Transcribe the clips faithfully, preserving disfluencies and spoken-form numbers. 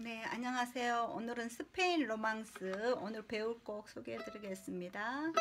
네, 안녕하세요. 오늘은 스페인 로망스 오늘 배울 곡 소개해 드리겠습니다.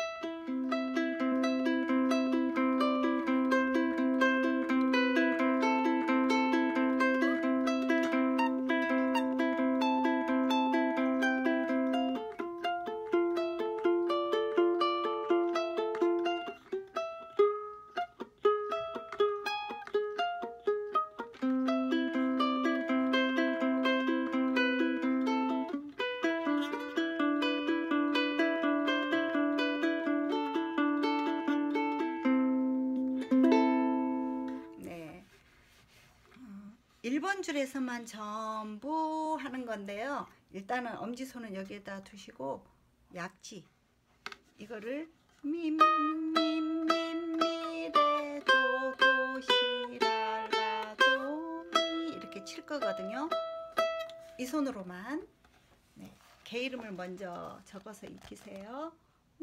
일 번 줄에서만 전부 하는 건데요. 일단은 엄지손은 여기에다 두시고 약지 이거를 미미미미레도도시랄라도미 이렇게 칠 거거든요. 이 손으로만. 네, 개 이름을 먼저 적어서 익히세요.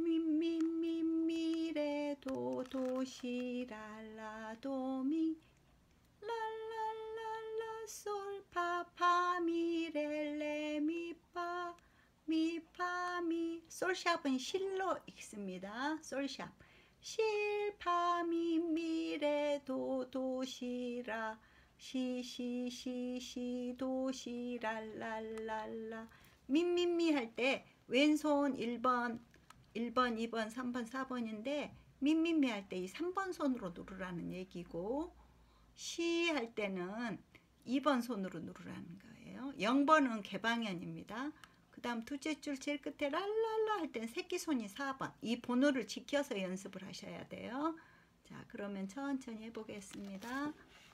미미미미레도도시랄라도미 솔파파미렐레미파 미파미. 솔샵은 실로 읽습니다. 솔샵 실파미미레도도시라 시시시시도시랄랄랄라. 미미미 할 때 왼손 일 번 일 번 이 번 삼 번 사 번인데 미미미 할 때 이 삼 번 손으로 누르라는 얘기고, 시 할 때는 이 번 손으로 누르라는 거예요. 영 번은 개방현입니다. 그 다음 둘째 줄 제일 끝에 랄랄라 할 땐 새끼손이 사 번. 이 번호를 지켜서 연습을 하셔야 돼요. 자, 그러면 천천히 해보겠습니다.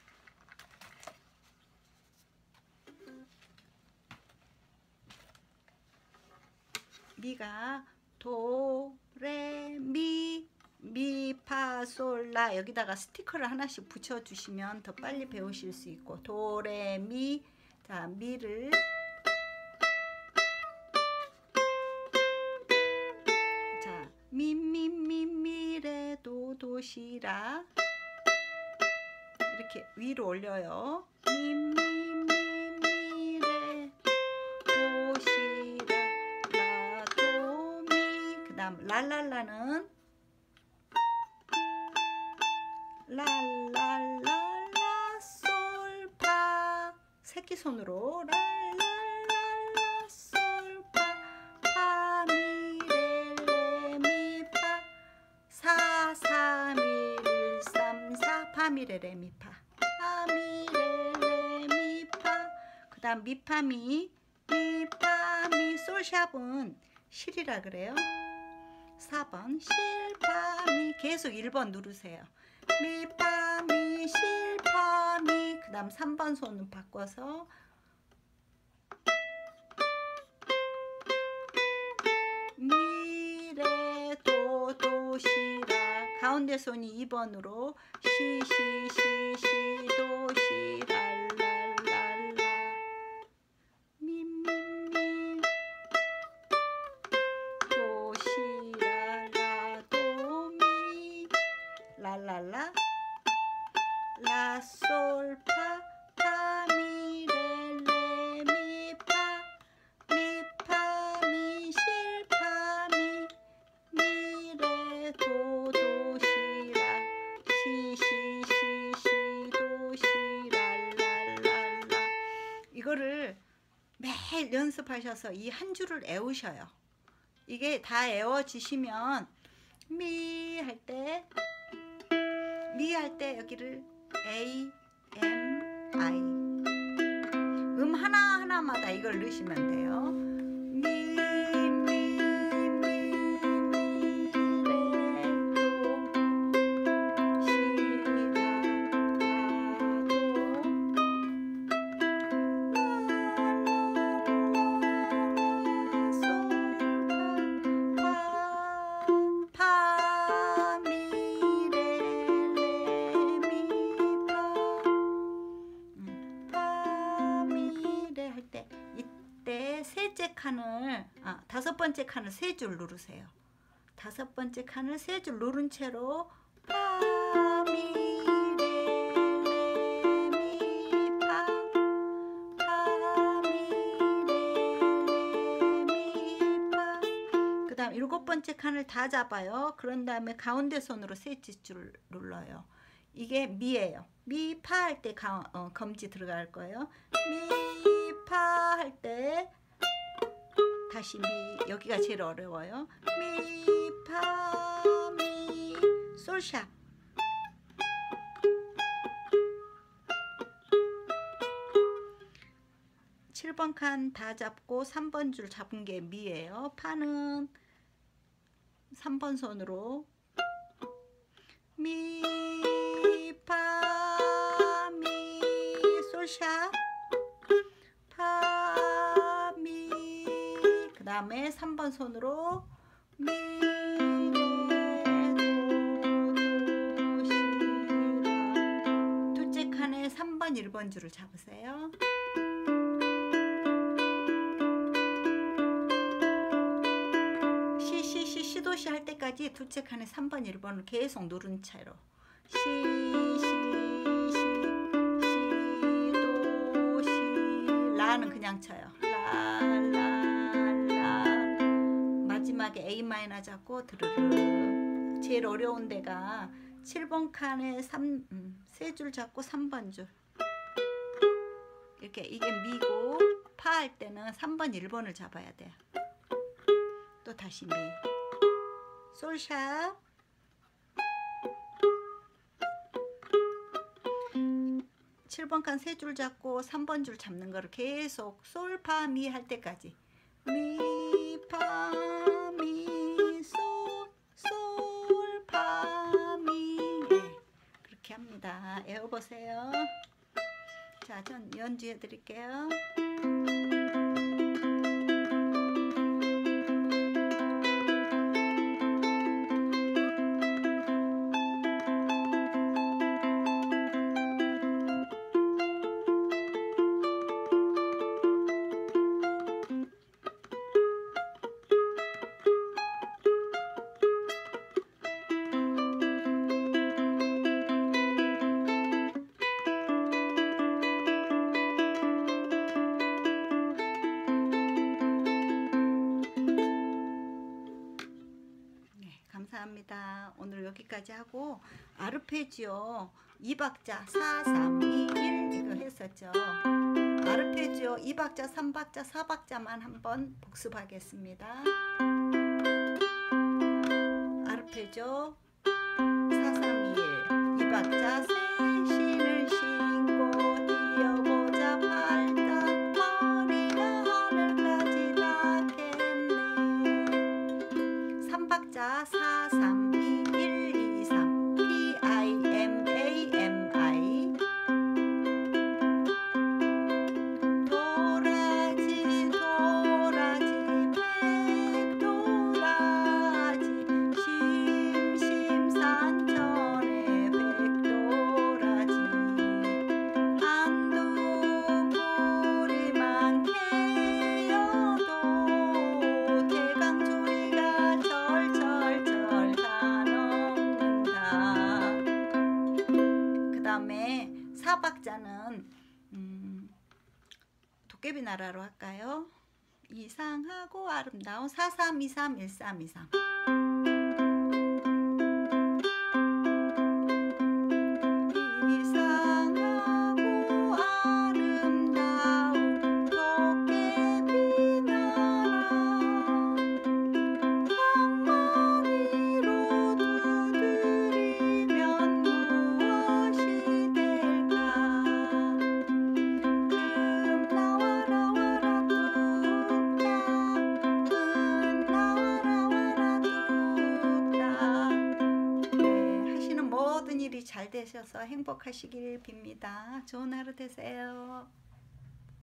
미가 도, 레, 미, 미, 파, 솔, 라 여기다가 스티커를 하나씩 붙여주시면 더 빨리 배우실 수 있고, 도, 레, 미. 자, 미를 자, 미, 미, 미, 미, 레, 도, 도, 시, 라 이렇게 위로 올려요. 미, 미, 미, 미, 레, 도, 시, 라, 라, 도, 미. 그 다음 랄랄라는 랄랄랄라 솔파 새끼손으로 랄랄랄라 솔파 파미레레미파 사사미일삼사 파미레레미파 파미레레미파. 그 다음 미파미 미파미. 솔샵은 실이라 그래요. 사 번 실파미. 계속 일 번 누르세요. 미파미 실파미. 그 다음 삼 번 손은 바꿔서 미레도도시라. 가운데 손이 이 번으로 시시시시도시랄랄랄라 미미미 도시랄라도미 랄랄라 라솔파 파미렐레미파 미파미 실파미 미레도도시라 시시시시도시랄랄랄라. 이거를 매일 연습하셔서 이 한 줄을 외우셔요. 이게 다 외워지시면 미 할 때 미 할 때 여기를 A, M, I 음 하나하나마다 이걸 넣으시면 돼요. 미, 미, 미, 미, 레, 도, 시, 라, 라, 도, 라, 라, 솔, 파, 파, 파, 미, 레, 레, 미, 파. 파미레 할 때 이때 셋째 칸을 아 다섯 번째 칸을 세 줄 누르세요. 다섯 번째 칸을 세 줄 누른 채로 파미레 레미 파 파미레 일곱 번째 칸을 다 잡아요. 그런 다음에 가운데 손으로 셋째 줄 눌러요. 이게 미예요. 미, 파 할 때 어, 검지 들어갈 거예요. 미, 파 할 때 다시 미, 여기가 제일 어려워요. 미, 파, 미, 솔샵. 칠 번 칸 다 잡고 삼 번 줄 잡은 게 미예요. 파는 삼 번 손으로 미, 파, 미, 솔샵, 파, 미, 그 다음에 삼 번 손으로 미, 레, 도, 도, 시, 라. 둘째 칸에 삼 번, 일 번 줄을 잡으세요. 시, 시, 시, 시도시 할 때까지 둘째 칸에 삼 번, 일 번을 계속 누른 채로 시, 시, 시, 시, 도, 시, 라는 그냥 쳐요. 라, 라, 라. 마지막에 A 마이너 잡고 드르르. 제일 어려운 데가 칠 번 칸에 삼, 음, 세 줄 잡고 삼 번 줄. 이렇게 이게 미고 파 할 때는 삼 번, 일 번을 잡아야 돼요. 또 다시 미. 솔샵. 칠 번 칸 세 줄 잡고 삼 번 줄 잡는 거를 계속 솔, 파, 미 할 때까지 미, 파, 미, 솔, 솔, 파, 미. 네, 그렇게 합니다. 외워보세요. 자, 전 연주해 드릴게요. 감사합니다. 오늘 여기까지 하고 아르페지오 이 박자 사, 삼, 이, 일 이거 했었죠. 아르페지오 이 박자, 삼 박자, 사 박자만 한번 복습하겠습니다. 아르페지오 사, 삼, 이, 일 이 박자 새신을 신고 뛰어보자 팔딱 머리가 하늘까지 닿겠네. 삼 박자 사, 삼, 이, 일, 이, 삼 P, I, M, A, M, I 도라지 도라지 백도라지 심심산천의 백도라지 한두 뿌리만 캐여도 대강조리가 절절절 다 녹는다. 그 다음에 사 박자는 음, 도깨비 나라로 할까요? 이상하고 아름다운 사, 삼, 이, 삼, 일, 삼, 이, 삼 이상하고 아름다운 도깨비 나라 한마디로 두드리면 무엇이 될까. 금 나와라 와라 뚝딱 금 나와라 와라 뚝딱. 네, 하시는 모든 일이 잘 되셔서 행복하시길 빕니다. 좋은 하루 되세요.